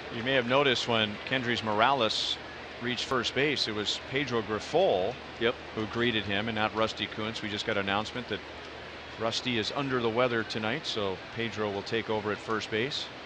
You may have noticed when Kendrys Morales reached first base, it was Pedro Grifol who greeted him and not Rusty Kuntz. We just got an announcement that Rusty is under the weather tonight, so Pedro will take over at first base.